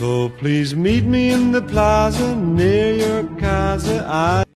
So please meet me in the plaza near your casa.